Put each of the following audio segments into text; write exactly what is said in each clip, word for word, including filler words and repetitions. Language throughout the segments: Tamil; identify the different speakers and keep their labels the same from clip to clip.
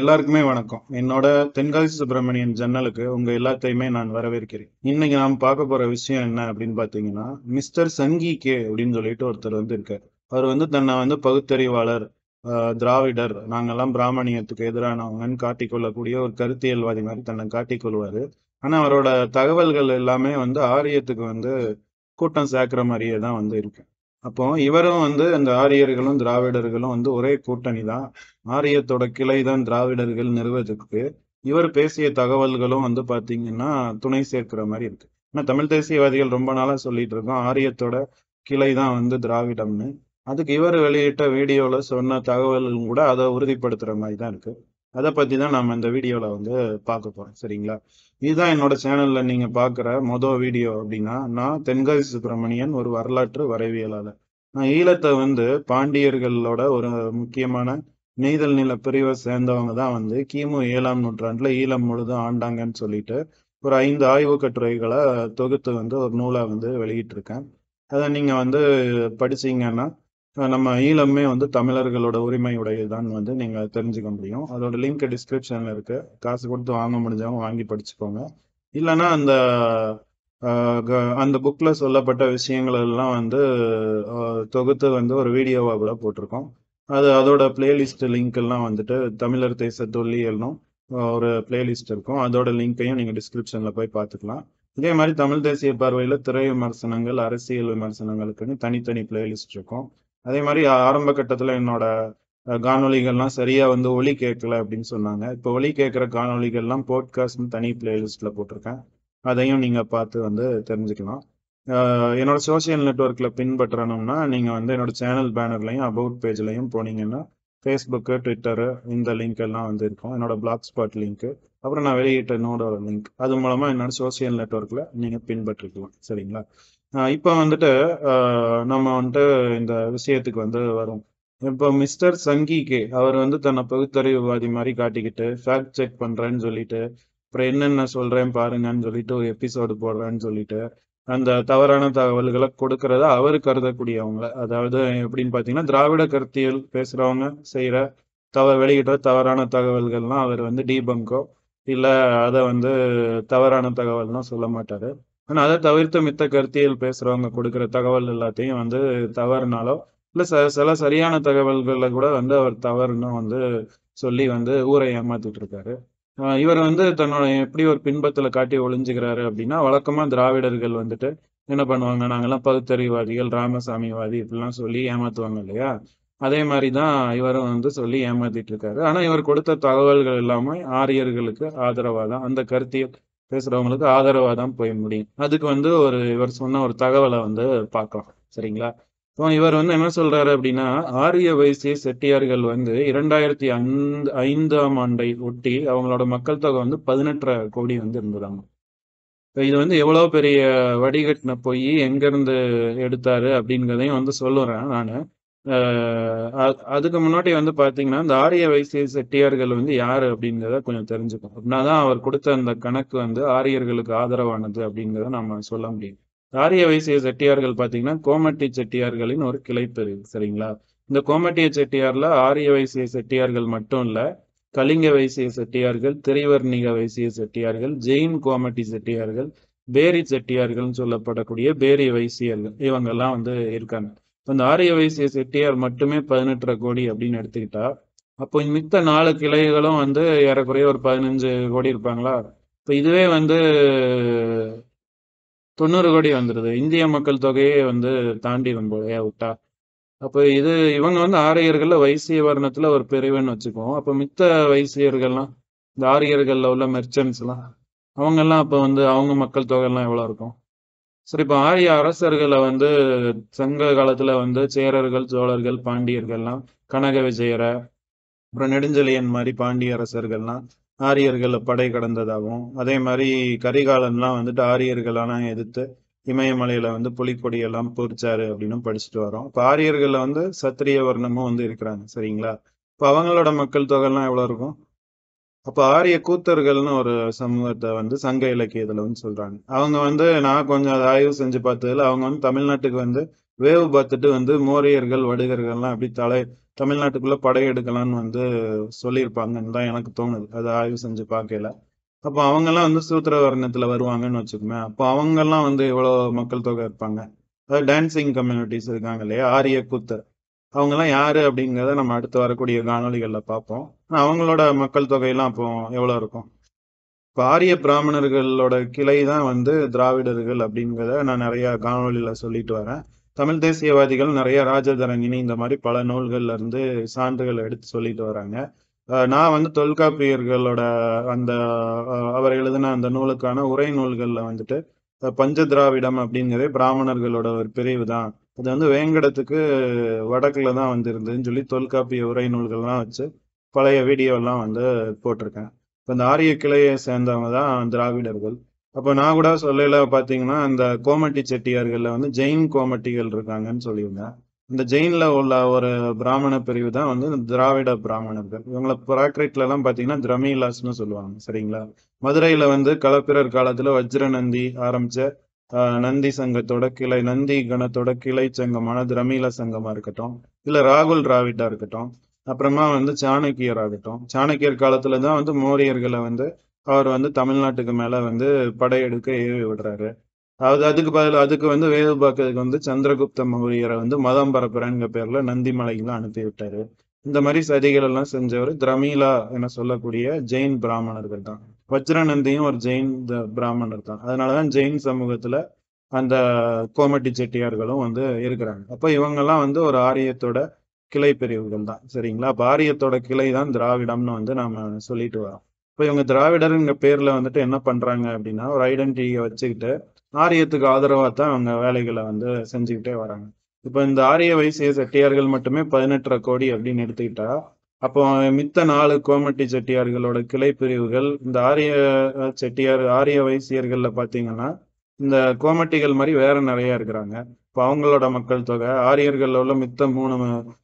Speaker 1: எல்லாருக்குமே வணக்கம். என்னோட தென்காசி சுப்பிரமணியன் ஜன்னலுக்கு உங்க எல்லாத்தையுமே நான் வரவேற்கிறேன். இன்னைக்கு நாம் பார்க்க போற விஷயம் என்ன அப்படின்னு பாத்தீங்கன்னா, மிஸ்டர் சங்கி கே அப்படின்னு சொல்லிட்டு ஒருத்தர் வந்து இருக்காரு. அவர் வந்து தன்னை வந்து பகுத்தறிவாளர், ஆஹ் திராவிடர், நாங்கெல்லாம் பிராமணியத்துக்கு எதிரானவங்கன்னு காட்டிக்கொள்ளக்கூடிய ஒரு கருத்தியல்வாதி மாதிரி தன்னை காட்டிக்கொள்வாரு. ஆனா அவரோட தகவல்கள் எல்லாமே வந்து ஆரியத்துக்கு வந்து கூட்டம் சேர்க்கிற மாதிரியே தான் வந்து இருக்கு. அப்போ இவரும் வந்து அந்த ஆரியர்களும் திராவிடர்களும் வந்து ஒரே கூட்டணி தான். ஆரியத்தோட கிளை தான் திராவிடர்கள் நிறுவதுக்கு இவர் பேசிய தகவல்களும் வந்து பாத்தீங்கன்னா துணை சேர்க்கிற மாதிரி இருக்கு. ஆனா தமிழ் தேசியவாதிகள் ரொம்ப நாளா சொல்லிட்டு இருக்கோம் ஆரியத்தோட கிளை தான் வந்து திராவிடம்னு. அதுக்கு இவர் வெளியிட்ட வீடியோல சொன்ன தகவலும் கூட அதை உறுதிப்படுத்துற மாதிரி தான் இருக்கு. அதை பத்தி தான் நம்ம இந்த வீடியோல வந்து பார்க்க போறோம். சரிங்களா? இதுதான் என்னோட சேனல்ல நீங்க பாக்குற மொதல் வீடியோ. அப்படின்னா நான் தென்காசி சுப்பிரமணியன், ஒரு வரலாற்று வரைவியலாளர். நான் ஈழத்தை வந்து பாண்டியர்களோட ஒரு முக்கியமான நெய்தல் நில பிரிவை சேர்ந்தவங்க தான் வந்து கிமு ஏழாம் நூற்றாண்டுல ஈழம் முழுதும் ஆண்டாங்கன்னு சொல்லிட்டு ஒரு ஐந்து ஆய்வு கட்டுரைகளை தொகுத்து வந்து ஒரு நூலா வந்து வெளியிட்டு இருக்கேன். அதை நீங்க வந்து படிச்சீங்கன்னா நம்ம ஈழமே வந்து தமிழர்களோட உரிமை உடையதான் வந்து நீங்க தெரிஞ்சுக்க முடியும். அதோட லிங்க் டிஸ்கிரிப்ஷன்ல இருக்கு. காசு கொடுத்து வாங்க முடிஞ்சவங்க வாங்கி படிச்சுக்கோங்க. இல்லைன்னா அந்த அந்த புக்ல சொல்லப்பட்ட விஷயங்கள் எல்லாம் வந்து தொகுத்து வந்து ஒரு வீடியோவா கூட போட்டிருக்கோம். அது அதோட பிளேலிஸ்ட் லிங்க் எல்லாம் வந்துட்டு தமிழர் தேச தொல்லியல்னும் ஒரு பிளேலிஸ்ட் இருக்கும். அதோட லிங்கையும் நீங்க டிஸ்கிரிப்ஷன்ல போய் பார்த்துக்கலாம். இதே மாதிரி தமிழ் தேசிய பார்வையில திரை விமர்சனங்கள், அரசியல் விமர்சனங்களுக்குன்னு தனித்தனி பிளேலிஸ்ட் இருக்கும். அதே மாதிரி ஆரம்ப கட்டத்துல என்னோட காணொலிகள்லாம் சரியா வந்து ஒலி கேட்கல அப்படின்னு சொன்னாங்க. இப்போ ஒலி கேட்கிற காணொலிகள்லாம் போட்காஸ்ட் தனி பிளேலிஸ்ட்ல போட்டிருக்கேன். அதையும் நீங்க பார்த்து வந்து தெரிஞ்சுக்கலாம். என்னோட சோசியல் நெட்ஒர்க்ல பின்பற்றணும்னா நீங்க வந்து என்னோட சேனல் பேனர்லையும் அபவுட் பேஜ்லையும் போனீங்கன்னா ஃபேஸ்புக்கு, ட்விட்டரு, இந்த லிங்க் எல்லாம் வந்து இருக்கும். என்னோட பிளாக் ஸ்பாட் லிங்க், அப்புறம் நான் வெளியிட்ட நோடோட லிங்க், அது மூலமா என்னோட சோசியல் நெட்ஒர்க்ல நீங்க பின்பற்றிக்கலாம். சரிங்களா? இப்போ வந்துட்டு நம்ம வந்துட்டு இந்த விஷயத்துக்கு வந்து வரும். இப்போ மிஸ்டர் சங்கி கே அவர் வந்து தன்னை பகுத்தறிவுவாதி மாதிரி காட்டிக்கிட்டு ஃபேக்ட் செக் பண்றேன்னு சொல்லிட்டு, அப்புறம் என்னென்ன சொல்றேன் பாருங்கன்னு சொல்லிட்டு ஒரு எபிசோடு போடுறேன்னு சொல்லிட்டு அந்த தவறான தகவல்களை கொடுக்கறத அவர் கருதக்கூடியவங்க. அதாவது எப்படின்னு பாத்தீங்கன்னா, திராவிட கருத்தியல் பேசுறவங்க செய்யற தவ வெளியிடுற தவறான தகவல்கள்லாம் அவர் வந்து டீபங்கோ இல்ல அதை வந்து தவறான தகவல்னா சொல்ல மாட்டாரு. ஆனா அதை தவிர்த்து மித்த கருத்தியல் பேசுறவங்க கொடுக்கிற தகவல் எல்லாத்தையும் வந்து தவறுனாலோ இல்ல ச சில சரியான தகவல்களை கூட வந்து அவர் தவறுன்னு வந்து சொல்லி வந்து ஊரை ஏமாத்திட்டு இருக்காரு. இவர் வந்து தன்னோட எப்படி ஒரு பின்பத்துல காட்டி ஒளிஞ்சுக்கிறாரு அப்படின்னா, வழக்கமா திராவிடர்கள் வந்துட்டு என்ன பண்ணுவாங்க, நாங்கெல்லாம் பகுத்தறிவாதிகள், ராமசாமிவாதி இப்படிலாம் சொல்லி ஏமாத்துவாங்க இல்லையா? அதே மாதிரிதான் இவரும் வந்து சொல்லி ஏமாத்திட்டு இருக்காரு. ஆனா இவர் கொடுத்த தகவல்கள் எல்லாமே ஆரியர்களுக்கு ஆதரவா தான், அந்த கருத்தியல் பேசுறவங்களுக்கு ஆதரவா தான் போய் முடியும். அதுக்கு வந்து ஒரு இவர் சொன்ன ஒரு தகவலை வந்து பார்க்கலாம். சரிங்களா? இப்போ இவர் வந்து என்ன சொல்றாரு அப்படின்னா, ஆரிய வைசிய செட்டியார்கள் வந்து இரண்டாயிரத்தி ஐந்து ஐந்தாம் ஆண்டை ஒட்டி அவங்களோட மக்கள் தொகை வந்து பதினெட்டரை கோடி வந்து இருந்ததாங்க. இது வந்து எவ்வளவு பெரிய வடிகட்டின போய் எங்க இருந்து எடுத்தாரு அப்படிங்கிறதையும் வந்து சொல்லுறேன் நானு. அதுக்கு முன்னாடி வந்து பாத்தீங்கன்னா, இந்த ஆரிய வைசிய செட்டியார்கள் வந்து யாரு அப்படிங்கிறத கொஞ்சம் தெரிஞ்சுக்கணும். அப்படின்னாதான் அவர் கொடுத்த அந்த கணக்கு வந்து ஆரியர்களுக்கு ஆதரவானது அப்படிங்கிறத நம்ம சொல்ல முடியும். ஆரிய வைசிய செட்டியார்கள் பாத்தீங்கன்னா கோமட்டி செட்டியார்களின் ஒரு கிளைப்பிரிவு. சரிங்களா? இந்த கோமட்டிய செட்டியார்ல ஆரிய வைசிய செட்டியார்கள் மட்டும் இல்ல, கலிங்க வைசிய செட்டியார்கள், திரிவர்ணிக வைசிய செட்டியார்கள், ஜெயின் கோமட்டி செட்டியார்கள், பேரி செட்டியார்கள்னு சொல்லப்படக்கூடிய பேரி வைசியர்கள் இவங்க எல்லாம் வந்து இருக்காங்க. அந்த ஆரிய வைசிய செட்டியார் மட்டுமே பதினெட்டரை கோடி அப்படின்னு எடுத்துக்கிட்டா, அப்போ மித்த நாலு கிளைகளும் வந்து ஏறக்குறைய ஒரு பதினஞ்சு கோடி இருப்பாங்களா? இப்ப இதுவே வந்து தொண்ணூறு கோடி வந்துருது. இந்திய மக்கள் தொகையே வந்து தாண்டி போல விட்டா. அப்ப இது இவங்க வந்து ஆரியர்கள்ல வைசிய வர்ணத்துல ஒரு பிரிவுன்னு வச்சுக்குவோம். அப்ப மித்த வைசியர்கள்லாம், இந்த ஆரியர்கள்ல உள்ள மெர்ச்சன்ட்ஸ் எல்லாம், அவங்க எல்லாம் அப்ப வந்து அவங்க மக்கள் தொகை எல்லாம் எவ்வளவு இருக்கும்? சரி, இப்ப ஆரிய அரசர்களை வந்து சங்க காலத்துல வந்து சேரர்கள், சோழர்கள், பாண்டியர்கள்லாம், கனக விஜயர, அப்புறம் நெடுஞ்செழியன் மாதிரி பாண்டிய அரசர்கள்லாம் ஆரியர்களை படை கடந்ததாகவும், அதே மாதிரி கரிகாலன்லாம் வந்துட்டு ஆரியர்களெல்லாம் எதிர்த்து இமயமலையில வந்து புலிக்கொடி எல்லாம் பொறிச்சாரு அப்படின்னு படிச்சுட்டு வரோம். இப்ப ஆரியர்கள்ல வந்து சத்திரிய வர்ணமும் வந்து இருக்கிறாங்க. சரிங்களா? இப்ப அவங்களோட மக்கள் தொகை எல்லாம் எவ்வளவு இருக்கும்? அப்ப ஆரிய கூத்தர்கள்னு ஒரு சமூகத்தை வந்து சங்க இலக்கியத்துல வந்து சொல்றாங்க. அவங்க வந்து நான் கொஞ்சம் அதை ஆய்வு செஞ்சு பார்த்ததுல அவங்க வந்து தமிழ்நாட்டுக்கு வந்து வேவு பார்த்துட்டு வந்து மோரியர்கள், வடுகர்கள்லாம் எப்படி தலை தமிழ்நாட்டுக்குள்ள படையெடுக்கலாம்னு வந்து சொல்லியிருப்பாங்கன்னு தான் எனக்கு தோணுது. அதை ஆய்வு செஞ்சு பார்க்கல. அப்போ அவங்கெல்லாம் வந்து சூத்திர வர்ணத்துல வருவாங்கன்னு வச்சுக்கோமே. அப்போ அவங்கெல்லாம் வந்து எவ்வளவு மக்கள் தொகை இருப்பாங்க? அதாவது டான்சிங் கம்யூனிட்டிஸ் இருக்காங்க இல்லையா, ஆரிய கூத்தர், அவங்கெல்லாம் யாரு அப்படிங்கிறத நம்ம அடுத்து வரக்கூடிய காணொளிகள்ல பார்ப்போம். ஆனா, அவங்களோட மக்கள் தொகையெல்லாம் அப்போ எவ்வளவு இருக்கும்? இப்ப ஆரிய பிராமணர்களோட கிளை தான் வந்து திராவிடர்கள் அப்படிங்கிறத நான் நிறைய காணொளியில சொல்லிட்டு வரேன். தமிழ் தேசியவாதிகள் நிறைய ராஜதரங்கினி இந்த மாதிரி பல நூல்கள்ல இருந்து சான்றுகள் எடுத்து சொல்லிட்டு வராங்க. அஹ் நான் வந்து தொல்காப்பியர்களோட அந்த அஹ், அவர் எழுதின அந்த நூலுக்கான உரை நூல்கள்ல வந்துட்டு அஹ், பஞ்ச திராவிடம் அப்படிங்கிறதே பிராமணர்களோட ஒரு பிரிவு தான். அது வந்து வேங்கடத்துக்கு வடக்குல தான் வந்திருந்ததுன்னு சொல்லி தொல்காப்பிய உரை நூல்கள்லாம் வச்சு பழைய வீடியோ எல்லாம் வந்து போட்டிருக்கேன். இப்ப இந்த ஆரிய கிளையை சேர்ந்தவங்க தான் திராவிடர்கள். அப்போ நான் கூட சொல்லல பாத்தீங்கன்னா அந்த கோமட்டி செட்டியார்கள்ல வந்து ஜெயின் கோமட்டிகள் இருக்காங்கன்னு சொல்லியிருந்தேன். இந்த ஜெயின்ல உள்ள ஒரு பிராமண பிரிவு தான் வந்து இந்த திராவிட பிராமணர்கள். இவங்களை பிராக்ரைட்ல எல்லாம் பாத்தீங்கன்னா திரமீலாஸ்னு சொல்லுவாங்க. சரிங்களா? மதுரையில வந்து களப்பிரர் காலத்துல வஜ்ர நந்தி ஆரம்பிச்ச ஆஹ், நந்தி சங்கத்தோட கிளை, நந்தி கணத்தோட கிளை சங்கமான திரமீல சங்கமா இருக்கட்டும், இல்ல ராகுல் டிராவிட்டா இருக்கட்டும், அப்புறமா வந்து சாணக்கியர் ஆகட்டும், சாணக்கியர் காலத்துல தான் வந்து மோரியர்களை வந்து அவர் வந்து தமிழ்நாட்டுக்கு மேல வந்து படையெடுக்க ஏவி விடுறாரு. அது அதுக்கு பதில் அதுக்கு வந்து வேவு பார்க்கறதுக்கு வந்து சந்திரகுப்த மௌரியரை வந்து மதம் பரப்புறேங்கிற பேர்ல நந்தி மலைக்கெல்லாம் அனுப்பி விட்டாரு. இந்த மாதிரி சதிகள் எல்லாம் செஞ்சவர் திரமீலா என சொல்லக்கூடிய ஜெயின் பிராமணர்கள் தான். வஜ்ரநந்தியும் ஒரு ஜெயின் த- பிராமணர் தான். அதனாலதான் ஜெயின் சமூகத்துல அந்த கோமட்டி செட்டியார்களும் வந்து இருக்கிறாங்க. அப்ப இவங்கெல்லாம் வந்து ஒரு ஆரியத்தோட கிளை பிரிவுகள் தான். சரிங்களா? அப்ப ஆரியத்தோட கிளை தான் திராவிடம்னு வந்து நாம சொல்லிட்டு வரோம். இப்ப இவங்க திராவிடருங்க பேர்ல வந்துட்டு என்ன பண்றாங்க அப்படின்னா, ஒரு ஐடென்டிட்டியை வச்சுக்கிட்டு ஆரியத்துக்கு ஆதரவா தான் அவங்க வேலைகளை வந்து செஞ்சுக்கிட்டே வராங்க. இப்ப இந்த ஆரிய வைசிய செட்டியார்கள் மட்டுமே பதினெட்டரை கோடி அப்படின்னு எடுத்துக்கிட்டா, அப்போ மித்த நாலு கோமட்டி செட்டியார்களோட கிளை பிரிவுகள் இந்த ஆரிய அஹ், செட்டியார் ஆரிய வைசியர்கள்ல பாத்தீங்கன்னா இந்த கோமட்டிகள் மாதிரி வேற நிறைய இருக்கிறாங்க. இப்போ அவங்களோட மக்கள் தொகை, ஆரியர்கள் உள்ள மித்த மூணு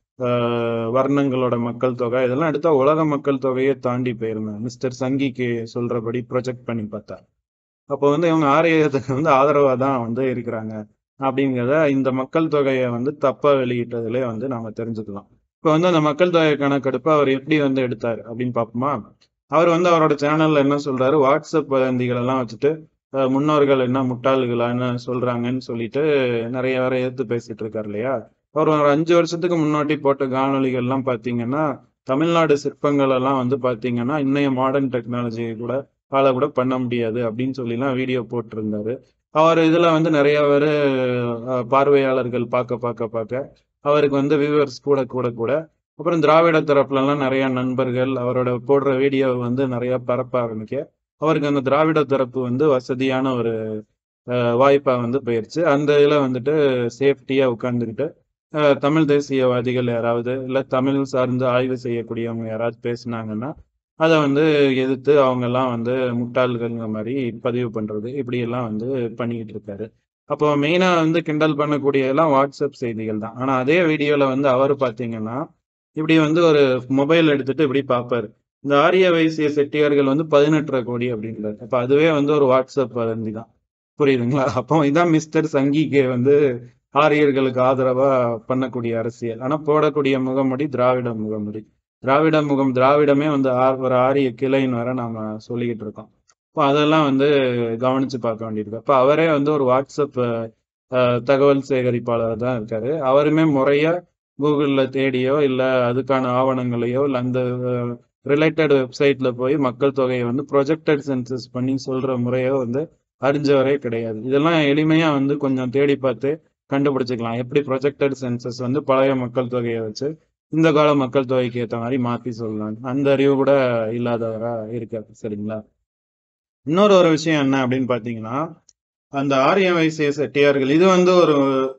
Speaker 1: ஆஹ், வர்ணங்களோட மக்கள் தொகை இதெல்லாம் எடுத்தா உலக மக்கள் தொகையை தாண்டி போயிருந்தேன் மிஸ்டர் சங்கிக்கு சொல்றபடி ப்ரொஜெக்ட் பண்ணி பார்த்தா. அப்போ வந்து இவங்க ஆரியத்துக்கு வந்து ஆதரவா தான் வந்து இருக்கிறாங்க அப்படிங்கிறத இந்த மக்கள் தொகையை வந்து தப்பா வெளியிட்டதுல வந்து நாம தெரிஞ்சுக்கலாம். இப்போ வந்து அந்த மக்கள் தொகை கணக்கெடுப்பு அவர் எப்படி வந்து எடுத்தார் அப்படின்னு பார்ப்போமா? அவர் வந்து அவரோட சேனல்ல என்ன சொல்றாரு, வாட்ஸ்அப் வதந்திகள் எல்லாம் வச்சுட்டு அஹ், முன்னோர்கள் என்ன முட்டாள்களான்னு சொல்றாங்கன்னு சொல்லிட்டு நிறைய பேரை எதிர்த்து பேசிட்டு இருக்காரு இல்லையா? அவர் ஒரு அஞ்சு வருஷத்துக்கு முன்னாடி போட்ட காணொளிகள் எல்லாம் பாத்தீங்கன்னா தமிழ்நாடு சிற்பங்கள் எல்லாம் வந்து பாத்தீங்கன்னா இன்னைய மாடர்ன் டெக்னாலஜி கூட ஃபாலோ கூட பண்ண முடியாது அப்படின்னு சொல்லிலாம் வீடியோ போட்டிருந்தாரு. அவர் இதுல வந்து நிறைய பேர் பார்வையாளர்கள் பார்க்க பார்க்க பார்க்க அவருக்கு வந்து வியூவர்ஸ் கூட கூட கூட அப்புறம் திராவிட தரப்புல எல்லாம் நிறைய நண்பர்கள் அவரோட போடுற வீடியோ வந்து நிறைய பரப்ப ஆரம்பிக்க அவருக்கு அந்த திராவிட தரப்பு வந்து வசதியான ஒரு அஹ், வாய்ப்பா வந்து போயிருச்சு. அந்த இதுல வந்துட்டு சேஃப்டியா உட்கார்ந்துக்கிட்டு அஹ், தமிழ் தேசியவாதிகள் யாராவது இல்ல தமிழ் சார்ந்து ஆய்வு செய்யக்கூடியவங்க யாராவது பேசுனாங்கன்னா அதை வந்து எதிர்த்து அவங்க எல்லாம் வந்து முட்டாள்கள்ங்கிற மாதிரி பதிவு பண்றது இப்படி எல்லாம் வந்து பண்ணிக்கிட்டு இருக்காரு. அப்போ மெயினா வந்து கிண்டல் பண்ணக்கூடிய எல்லாம் வாட்ஸ்அப் செய்திகள் தான். ஆனா அதே வீடியோல வந்து அவர் பாத்தீங்கன்னா இப்படி வந்து ஒரு மொபைல் எடுத்துட்டு இப்படி பார்ப்பாரு. இந்த ஆரிய வைசிய செட்டியார்கள் வந்து பதினெட்டரை கோடி அப்படின்றாரு. அப்ப அதுவே வந்து ஒரு வாட்ஸ்அப் வதந்தி தான். புரியுதுங்களா? அப்போ இதான் மிஸ்டர் சங்கிக்கு வந்து ஆரியர்களுக்கு ஆதரவா பண்ணக்கூடிய அரசியல். ஆனா போடக்கூடிய முகமூடி திராவிட முகமூடி. திராவிட முகம் திராவிடமே வந்து ஆ- ஒரு ஆரிய கிளைன்னு வர நாம சொல்லிக்கிட்டு இருக்கோம். இப்போ அதெல்லாம் வந்து கவனிச்சு பார்க்க வேண்டியிருக்கு. அப்ப அவரே வந்து ஒரு வாட்ஸ்அப் அஹ், தகவல் சேகரிப்பாளர் தான் இருக்காரு. அவருமே முறையா கூகுள்ல தேடியோ இல்ல அதுக்கான ஆவணங்களையோ இல்ல அந்த ரிலேட்டட் வெப்சைட்ல போய் மக்கள் தொகையை வந்து ப்ரொஜெக்டட் சென்சஸ் பண்ணி சொல்ற முறையோ வந்து அறிஞ்சவரே கிடையாது. இதெல்லாம் எளிமையா வந்து கொஞ்சம் தேடி பார்த்து கண்டுபிடிச்சுக்கலாம். எப்படி ப்ரொஜெக்டட் சென்சஸ் வந்து பழைய மக்கள் தொகையை வச்சு இந்த கால மக்கள் தொகைக்கு ஏற்ற மாதிரி மாத்தி சொல்லலாம். அந்த அறிவு கூட இல்லாதவரா இருக்காரு. சரிங்களா? இன்னொரு ஒரு விஷயம் என்ன அப்படின்னு பாத்தீங்கன்னா, அந்த ஆரிய வைசிய செட்டியார்கள் இது வந்து ஒரு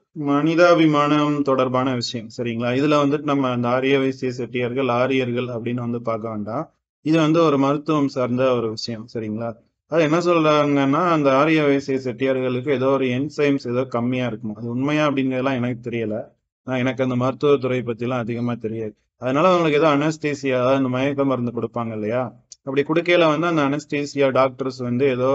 Speaker 1: மனிதாபிமானம் தொடர்பான விஷயம். சரிங்களா? இதுல வந்துட்டு நம்ம அந்த ஆரிய வைசிய செட்டியார்கள் ஆரியர்கள் அப்படின்னு வந்து பார்க்க வேண்டாம். இது வந்து ஒரு மருத்துவம் சார்ந்த ஒரு விஷயம். சரிங்களா? அது என்ன சொல்றாங்கன்னா அந்த ஆரிய வைசிய செட்டியார்களுக்கு ஏதோ ஒரு என்சைம்ஸ் ஏதோ கம்மியா இருக்கும். அது உண்மையா அப்படிங்கிறதெல்லாம் எனக்கு தெரியல. நான் எனக்கு அந்த மருத்துவத்துறை பத்தி எல்லாம் அதிகமா தெரியாது. அதனால அவங்களுக்கு ஏதோ அனஸ்தீசியா அதாவது அந்த மயக்க மருந்து கொடுப்பாங்க இல்லையா? அப்படி கொடுக்கையில வந்து அந்த அனஸ்தீசியா டாக்டர்ஸ் வந்து ஏதோ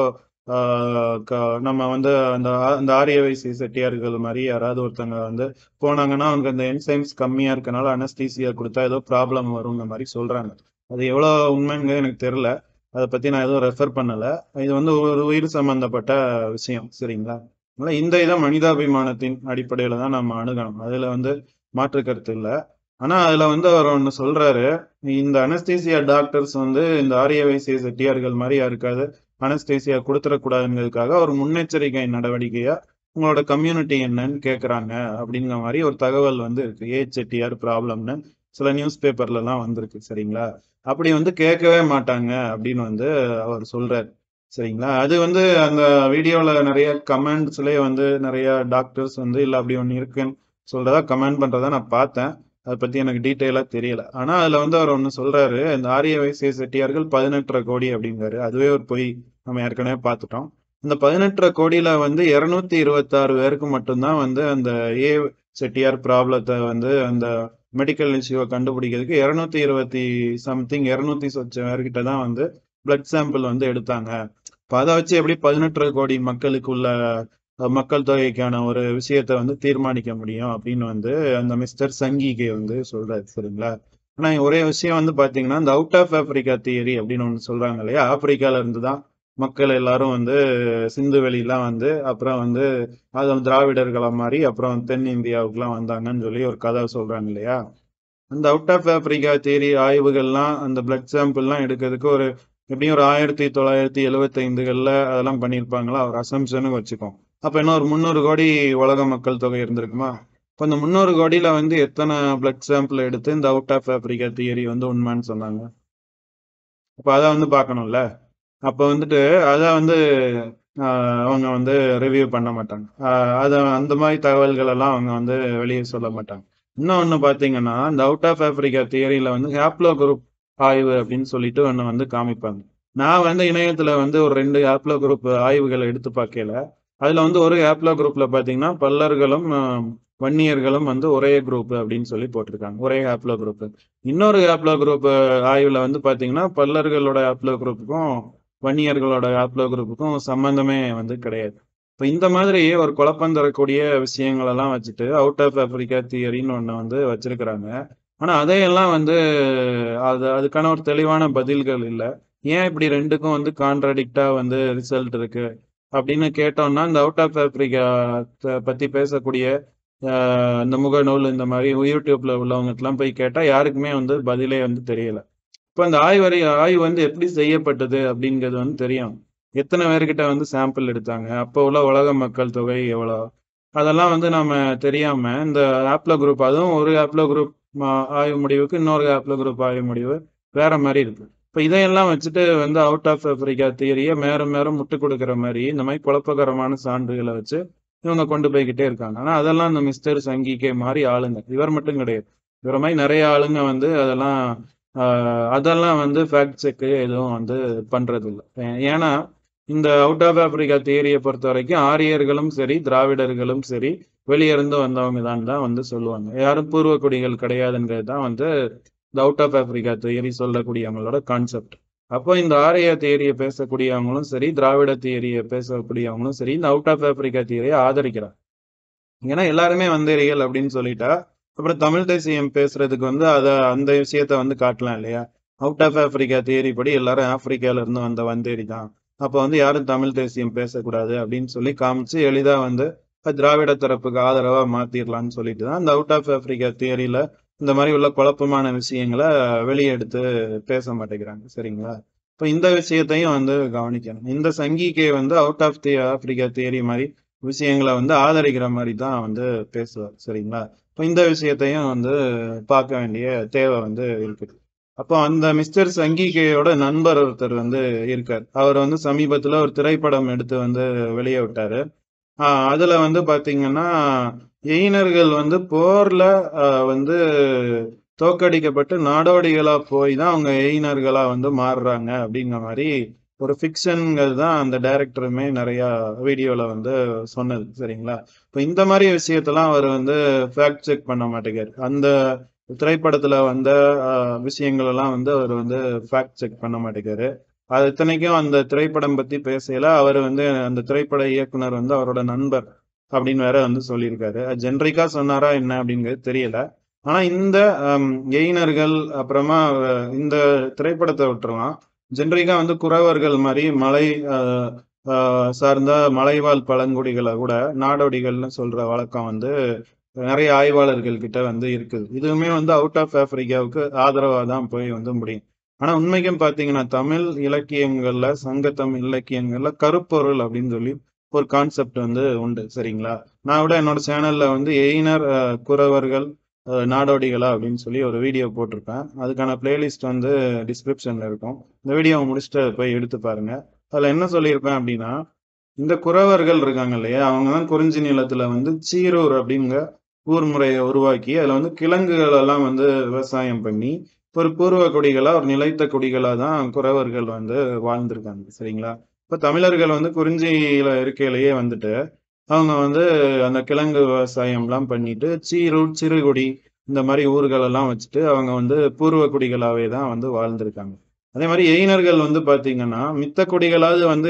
Speaker 1: நம்ம வந்து அந்த அந்த ஆரியவைசி செட்டியார்கள் மாதிரி யாராவது ஒருத்தங்க வந்து போனாங்கன்னா அவங்க அந்த என்சைம்ஸ் கம்மியா இருக்கனால அனஸ்தீசியா கொடுத்தா ஏதோ ப்ராப்ளம் வருங்கிற மாதிரி சொல்றாங்க. அது எவ்வளவு உண்மைங்க எனக்கு தெரியல. அதை பத்தி நான் எதுவும் ரெஃபர் பண்ணல. இது வந்து ஒரு உயிர் சம்பந்தப்பட்ட விஷயம், சரிங்களா? அதனால இந்த இதை மனிதாபிமானத்தின் அடிப்படையில தான் நம்ம அணுகணும். அதுல வந்து மாற்று கருத்து இல்லை. ஆனா அதுல வந்து அவர் ஒண்ணு சொல்றாரு, இந்த அனஸ்தீசியா டாக்டர்ஸ் வந்து இந்த ஆரியவைசிய செட்டியார்கள் மாதிரி யாருக்காவது அனஸ்தீசியா கொடுத்துடக்கூடாதுங்கிறதுக்காக ஒரு முன்னெச்சரிக்கை நடவடிக்கையா உங்களோட கம்யூனிட்டி என்னன்னு கேக்குறாங்க அப்படிங்கிற மாதிரி ஒரு தகவல் வந்து இருக்கு. ஏ செட்டியார் ப்ராப்ளம்னு சில நியூஸ் பேப்பர்ல எல்லாம் வந்திருக்கு, சரிங்களா? அப்படி வந்து கேட்கவே மாட்டாங்க அப்படின்னு வந்து அவர் சொல்றாரு, சரிங்களா? அது வந்து அந்த வீடியோல நிறைய கமெண்ட்ஸ்லயே வந்து நிறைய டாக்டர்ஸ் வந்து இல்ல அப்படி ஒண்ணு இருக்குன்னு சொல்றதா கமெண்ட் பண்றதா நான் பார்த்தேன். அதை பத்தி எனக்கு டீட்டெயிலா தெரியல. ஆனா அதுல வந்து அவர் ஒண்ணு சொல்றாரு, இந்த ஆரிய வைசிய செட்டியார்கள் பதினெட்டரை கோடி அப்படிங்கிறாரு. அதுவே ஒரு பொய். நம்ம ஏற்கனவே பார்த்துட்டோம். இந்த பதினெட்டரை கோடியில வந்து இருநூத்தி இருபத்தி ஆறு பேருக்கு மட்டும்தான் வந்து அந்த ஏ செட்டியார் ப்ராப்ளத்தை வந்து அந்த மெடிக்கல் இஷ்யூவை கண்டுபிடிக்கிறதுக்கு இருநூத்தி இருபத்தி சம்திங் இருநூத்தி சொச்சம் பேர்கிட்ட தான் வந்து பிளட் சாம்பிள் வந்து எடுத்தாங்க. இப்ப அதை வச்சு எப்படி பதினெட்டரை கோடி மக்களுக்குள்ள மக்கள் தொகைக்கான ஒரு விஷயத்த வந்து தீர்மானிக்க முடியும் அப்படின்னு வந்து அந்த மிஸ்டர் சங்கிகே வந்து சொல்றாரு, சரிங்களா? ஆனா ஒரே விஷயம் வந்து பாத்தீங்கன்னா, இந்த அவுட் ஆஃப் ஆப்பிரிக்கா தியரி அப்படின்னு ஒண்ணு சொல்றாங்க இல்லையா? ஆப்பிரிக்கால இருந்து தான் மக்கள் எல்லாரும் வந்து சிந்து வெளியெல்லாம் வந்து அப்புறம் வந்து அது திராவிடர்களா மாறி அப்புறம் தென் இந்தியாவுக்குலாம் வந்தாங்கன்னு சொல்லி ஒரு கதை சொல்றாங்க இல்லையா? அந்த அவுட் ஆஃப் ஆப்பிரிக்கா தியரி ஆய்வுகள்லாம் அந்த பிளட் சாம்பிள்லாம் எடுக்கிறதுக்கு ஒரு எப்படியும் ஒரு ஆயிரத்தி தொள்ளாயிரத்தி எழுவத்தி ஐந்துகள்ல அதெல்லாம் பண்ணியிருப்பாங்களா ஒரு அசம்ஷனுக்கு வச்சுக்கோம். அப்ப என்ன ஒரு முந்நூறு கோடி உலக மக்கள் தொகை இருந்திருக்குமா? இப்ப இந்த முந்நூறு கோடியில வந்து எத்தனை பிளட் சாம்பிள் எடுத்து இந்த அவுட் ஆஃப் ஆப்பிரிக்கா தியரி வந்து உண்மைன்னு சொன்னாங்க? அப்ப அதை வந்து பார்க்கணும்ல. அப்ப வந்துட்டு அதை வந்து ஆஹ், அவங்க வந்து ரிவ்யூ பண்ண மாட்டாங்க. ஆஹ், அத அந்த மாதிரி தகவல்கள் எல்லாம் அவங்க வந்து வெளியே சொல்ல மாட்டாங்க. இன்னொன்னு பாத்தீங்கன்னா இந்த அவுட் ஆஃப் ஆப்பிரிக்கா தியரியில வந்து ஹேப்லோ குரூப் ஆய்வு அப்படின்னு சொல்லிட்டு ஒண்ணு வந்து காமிப்பாங்க. நான் வந்து இணையத்துல வந்து ஒரு ரெண்டு ஹேப்லோ குரூப் ஆய்வுகளை எடுத்து பார்க்கல. அதுல வந்து ஒரு ஹேப்லோ குரூப்ல பாத்தீங்கன்னா பல்லர்களும் ஆஹ், வன்னியர்களும் வந்து ஒரே குரூப் அப்படின்னு சொல்லி போட்டிருக்காங்க. ஒரே ஹேப்லோ குரூப். இன்னொரு ஹேப்லோ குரூப் ஆய்வுல வந்து பாத்தீங்கன்னா பல்லர்களோட ஹேப்லோ குரூப்புக்கும் வன்னியர்களோட ஹேப்லோ குரூப்புக்கும் சம்பந்தமே வந்து கிடையாது. இப்ப இந்த மாதிரி ஒரு குழப்பம் தரக்கூடிய விஷயங்கள் எல்லாம் வச்சுட்டு அவுட் ஆஃப் ஆப்பிரிக்கா தியரின்னு ஒண்ணு வந்து வச்சிருக்கிறாங்க. ஆனா அதையெல்லாம் வந்து அது அதுக்கான ஒரு தெளிவான பதில்கள் இல்லை. ஏன் இப்படி ரெண்டுக்கும் வந்து கான்ட்ராடிக்டா வந்து ரிசல்ட் இருக்கு அப்படின்னு கேட்டோம்னா இந்த அவுட் ஆஃப் ஆப்பிரிக்கா பத்தி பேசக்கூடிய ஆஹ், இந்த முகநூல் இந்த மாதிரி யூடியூப்ல உள்ளவங்கலாம் போய் கேட்டா யாருக்குமே வந்து பதிலே வந்து தெரியல. இப்ப அந்த ஆய்வறை ஆய்வு வந்து எப்படி செய்யப்பட்டது அப்படிங்கிறது வந்து தெரியும். எத்தனை பேர்கிட்ட வந்து சாம்பிள் எடுத்தாங்க, அப்போ உள்ள உலக மக்கள் தொகை எவ்வளவு, அதெல்லாம் வந்து நாம தெரியாம இந்த ஆப்லோ குரூப், அதுவும் ஒரு ஆப்லோ குரூப் ஆய்வு முடிவுக்கு இன்னொரு ஆப்லோ குரூப் ஆய்வு முடிவு வேற மாதிரி இருக்கு. இப்ப இதையெல்லாம் வச்சுட்டு வந்து அவுட் ஆஃப் ஆப்பிரிக்கா தியரியை மேலும் மேலும் முட்டு கொடுக்குற மாதிரி இந்த மாதிரி குழப்பகரமான சான்றுகளை வச்சு இவங்க கொண்டு போய்கிட்டே இருக்காங்க. ஆனா அதெல்லாம் இந்த மிஸ்டர் சங்கிகே மாதிரி ஆளுங்க, இவர் மட்டும் கிடையாது, இவர மாதிரி நிறைய ஆளுங்க வந்து அதெல்லாம் ஆஹ் அதெல்லாம் வந்து ஃபேக்ட் செக் எதுவும் வந்து பண்றது இல்லை. ஏன்னா இந்த அவுட் ஆஃப் ஆப்பிரிக்கா தியரியை பொறுத்த வரைக்கும் ஆரியர்களும் சரி திராவிடர்களும் சரி வெளியே இருந்து வந்தவங்க தான் தான் வந்து சொல்லுவாங்க. யாரும் பூர்வ குடிகள் கிடையாதுங்கிறது தான் வந்து இந்த அவுட் ஆஃப் ஆப்பிரிக்கா தியரி சொல்லக்கூடியவங்களோட கான்செப்ட். அப்போ இந்த ஆரிய தியரியை பேசக்கூடியவங்களும் சரி திராவிட தியரியை பேசக்கூடியவங்களும் சரி இந்த அவுட் ஆஃப் ஆப்பிரிக்கா தியரியை ஆதரிக்கிறாங்க. ஏன்னா எல்லாருமே வந்தேரிகள் அப்படின்னு சொல்லிட்டா அப்புறம் தமிழ் தேசியம் பேசுறதுக்கு வந்து அத அந்த விஷயத்த வந்து காட்டலாம் இல்லையா? அவுட் ஆஃப் ஆப்பிரிக்கா தியரி படி எல்லாரும் ஆப்பிரிக்கால இருந்து வந்த வந்தேரி தான். அப்ப வந்து யாரும் தமிழ் தேசியம் பேசக்கூடாது அப்படின்னு சொல்லி காமிச்சு எளிதா வந்து திராவிட தரப்புக்கு ஆதரவா மாத்திரலாம்னு சொல்லிட்டு தான் இந்த அவுட் ஆஃப் ஆப்பிரிக்கா தியரியில இந்த மாதிரி உள்ள குழப்பமான விஷயங்களை வெளியே எடுத்து பேச மாட்டேங்கிறாங்க, சரிங்களா? இப்ப இந்த விஷயத்தையும் வந்து கவனிக்கணும். இந்த சங்கிக்கை வந்து out of the Africa theory மாதிரி விஷயங்களை வந்து ஆதரிக்கிற மாதிரி தான் வந்து பேசுவார், சரிங்களா? இப்போ இந்த விஷயத்தையும் வந்து பார்க்க வேண்டிய தேவை வந்து இருக்குது. அப்போ அந்த மிஸ்டர் சங்கிகையோட நண்பர் ஒருத்தர் வந்து இருக்கார். அவர் வந்து சமீபத்துல ஒரு திரைப்படம் எடுத்து வந்து வெளியே விட்டாரு. ஆஹ் அதுல வந்து பாத்தீங்கன்னா எயினர்கள் வந்து போர்ல ஆஹ் வந்து தோக்கடிக்கப்பட்டு நாடோடிகளா போய் தான் அவங்க எயினர்களா வந்து மாறுறாங்க அப்படிங்கிற மாதிரி ஒரு ஃபிக்ஷன்கள் தான் அந்த டைரக்டருமே நிறைய வீடியோல வந்து சொன்னது, சரிங்களா? இப்போ இந்த மாதிரி விஷயத்தெல்லாம் அவர் வந்து ஃபேக்ட் செக் பண்ண மாட்டேங்காரு. அந்த திரைப்படத்துல வந்த ஆஹ், விஷயங்கள் எல்லாம் வந்து அவர் வந்து ஃபேக்ட் செக் பண்ண மாட்டேங்காரு. அது இத்தனைக்கும் அந்த திரைப்படம் பத்தி பேசல அவர் வந்து அந்த திரைப்பட இயக்குனர் வந்து அவரோட நண்பர் அப்படின்னு வேற வந்து சொல்லியிருக்காரு. அது ஜென்ரிக்கா சொன்னாரா என்ன அப்படிங்கிறது தெரியல. ஆனா இந்த எயினர்கள் அப்புறமா இந்த திரைப்படத்தை விட்டுறலாம். ஜென்ரிக்கா வந்து குறவர்கள் மாதிரி மலை சார்ந்த மலைவாழ் பழங்குடிகளை கூட நாடோடிகள்னு சொல்ற வழக்கம் வந்து நிறைய ஆய்வாளர்கள் கிட்ட வந்து இருக்குது. இதுவுமே வந்து அவுட் ஆஃப் ஆப்பிரிக்காவுக்கு ஆதரவா தான் போய் வந்து முடியும். ஆனா உண்மைக்கும் பாத்தீங்கன்னா தமிழ் இலக்கியங்கள்ல சங்க தமிழ் இலக்கியங்கள்ல கருப்பொருள் அப்படின்னு சொல்லி ஒரு கான்செப்ட் வந்து உண்டு. சரிங்களா? நான் விட என்னோட சேனல்ல வந்து எயினர் குறவர்கள் நாடோடிகளா அப்படின்னு சொல்லி ஒரு வீடியோ போட்டிருப்பேன். அதுக்கான பிளேலிஸ்ட் வந்து டிஸ்கிரிப்ஷன்ல இருக்கும். இந்த வீடியோவை முடிச்சுட்டு போய் எடுத்து பாருங்க. அதுல என்ன சொல்லியிருப்பேன் அப்படின்னா, இந்த குறவர்கள் இருக்காங்க இல்லையா, அவங்கதான் குறிஞ்சி நிலத்துல வந்து சீரூர் அப்படிங்கிற ஊர் முறையை உருவாக்கி அதுல வந்து கிழங்குகள் எல்லாம் வந்து விவசாயம் பண்ணி ஒரு பூர்வ குடிகளா ஒரு நிலைத்த குடிகளா தான் குறவர்கள் வந்து வாழ்ந்திருக்காங்க. சரிங்களா? இப்ப தமிழர்கள் வந்து குறிஞ்சியில இருக்கையிலேயே வந்துட்டு அவங்க வந்து அந்த கிழங்கு விவசாயம் எல்லாம் பண்ணிட்டு சீரூர் சிறுகுடி இந்த மாதிரி ஊர்கள் எல்லாம் வச்சுட்டு அவங்க வந்து பூர்வ குடிகளாவே தான் வந்து வாழ்ந்திருக்காங்க. அதே மாதிரி எயினர்கள் வந்து பாத்தீங்கன்னா மித்த குடிகளாவது வந்து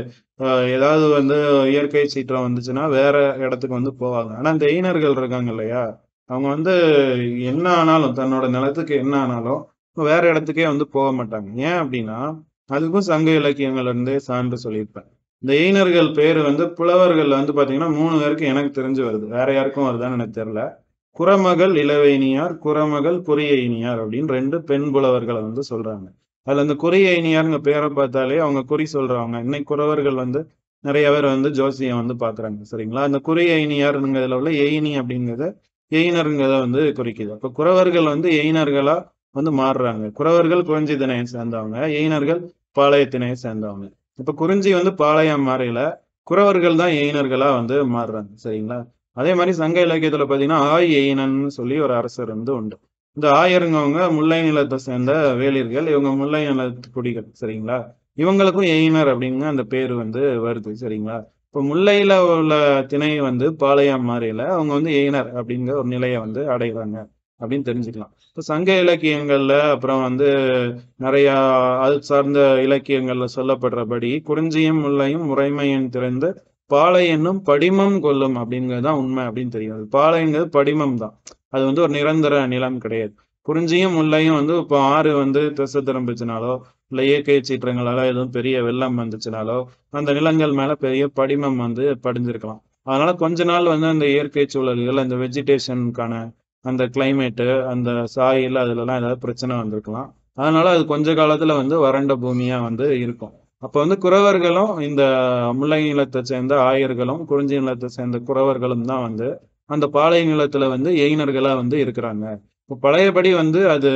Speaker 1: ஏதாவது வந்து இயற்கை சீற்றம் வந்துச்சுன்னா வேற இடத்துக்கு வந்து போவாங்க. ஆனா இந்த எயினர்கள் இருக்காங்க இல்லையா, அவங்க வந்து என்ன ஆனாலும் தன்னோட நிலத்துக்கு என்ன ஆனாலும் வேற இடத்துக்கே வந்து போக மாட்டாங்க. ஏன் அப்படின்னா அதுக்கும் சங்க இலக்கியங்கள்ல இருந்தே சான்று சொல்லியிருப்பேன். இந்த எயினர்கள் பேரு வந்து புலவர்கள் வந்து பாத்தீங்கன்னா மூணு பேருக்கு எனக்கு தெரிஞ்சு வருது. வேற யாருக்கும் வருதான்னு எனக்கு தெரியல. குறமகள் இளவேனியார், குறமகள் குறியைனியார் அப்படின்னு ரெண்டு பெண் புலவர்களை வந்து சொல்றாங்க. அதுல இந்த குறியைனியாருங்க பேரை பார்த்தாலே அவங்க குறி சொல்றவங்க. இன்னைக்கு குறவர்கள் வந்து நிறைய பேர் வந்து ஜோசியம் வந்து பாக்குறாங்க. சரிங்களா? அந்த குறியைனியாருங்கிறதுல உள்ள எயினி அப்படிங்கிறத எயினருங்கிறத வந்து குறிக்குது. அப்ப குறவர்கள் வந்து எயினர்களா வந்து மாறுறாங்க. குறவர்கள் குறிஞ்சி திணையை சேர்ந்தவங்க, எயினர்கள் பாளையத்திணையை சேர்ந்தவங்க. இப்ப குறிஞ்சி வந்து பாளையம் மாறையில குறவர்கள் தான் எயினர்களா வந்து மாறுறாங்க. சரிங்களா? அதே மாதிரி சங்க இலக்கியத்துல பாத்தீங்கன்னா ஆய் எயினன்னு சொல்லி ஒரு அரசர் வந்து உண்டு. இந்த ஆயருங்கவங்க முல்லை நிலத்தை சேர்ந்த வேளிர்கள். இவங்க முல்லை நிலத்து குடிகள். சரிங்களா? இவங்களுக்கும் எயினர் அப்படிங்க அந்த பேரு வந்து வருது. சரிங்களா? இப்ப முல்லையில உள்ள திணை வந்து பாளையம் மாறையில அவங்க வந்து எயினர் அப்படிங்கிற ஒரு நிலையை வந்து அடைகிறாங்க அப்படின்னு தெரிஞ்சுக்கலாம். இப்ப சங்க இலக்கியங்கள்ல அப்புறம் வந்து நிறைய அது சார்ந்த இலக்கியங்கள்ல சொல்லப்படுறபடி குறிஞ்சியும் முல்லையும் முறைமையின் திறந்து பாலை என்னும் படிமம் கொள்ளும் அப்படிங்கிறதுதான் உண்மை அப்படின்னு தெரியாது. பாலைங்கிறது படிமம் தான். அது வந்து ஒரு நிரந்தர நிலம் கிடையாது. குறிஞ்சியும் முல்லையும் வந்து இப்போ ஆறு வந்து திசை திரும்பிச்சுனாலோ இல்ல இயற்கை சீற்றங்களால எதுவும் பெரிய வெள்ளம் வந்துச்சுனாலோ அந்த நிலங்கள் மேல பெரிய படிமம் வந்து படிஞ்சிருக்கலாம். அதனால கொஞ்ச நாள் வந்து அந்த இயற்கை சூழல்கள் அந்த வெஜிடேஷனுக்கான அந்த கிளைமேட்டு அந்த சாயில் அதுல எல்லாம் ஏதாவது பிரச்சனை வந்திருக்கலாம். அதனால அது கொஞ்ச காலத்துல வந்து வறண்ட பூமியா வந்து இருக்கும். அப்ப வந்து குறவர்களும் இந்த முல்லை நிலத்தை சேர்ந்த ஆயர்களும் குறிஞ்சி நிலத்தை சேர்ந்த குறவர்களும் தான் வந்து அந்த பாலை நிலத்துல வந்து எயினர்களா வந்து இருக்கிறாங்க. இப்போ பழையபடி வந்து அது